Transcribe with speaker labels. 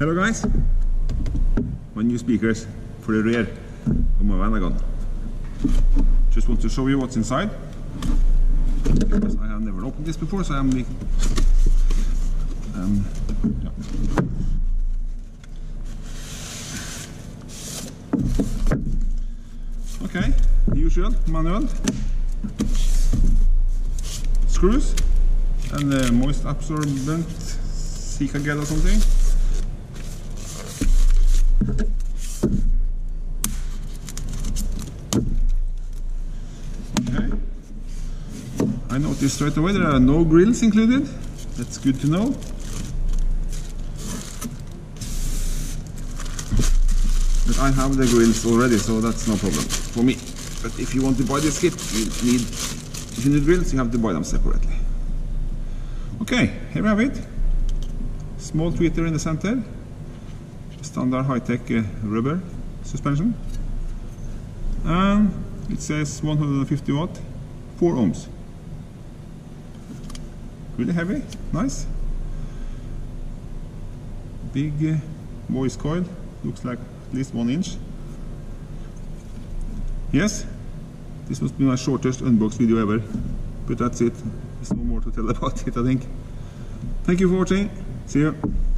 Speaker 1: Hello guys, my new speakers for the rear of my Vanagon. Just want to show you what's inside, because I have never opened this before, so I'm yeah. Okay, usual manual, screws and moist absorbent Sika gel or something. Okay, I noticed straight away there are no grills included. That's good to know. But I have the grills already, so that's no problem for me. But if you want to buy this kit, if you need grills, you have to buy them separately. Okay, here we have it. Small tweeter in the center. Standard high-tech rubber suspension. And it says 150 watt, 4 ohms. Really heavy, nice. Big voice coil, looks like at least 1 inch. Yes, this must be my shortest unbox video ever, but that's it. There's no more to tell about it, I think. Thank you for watching, see you.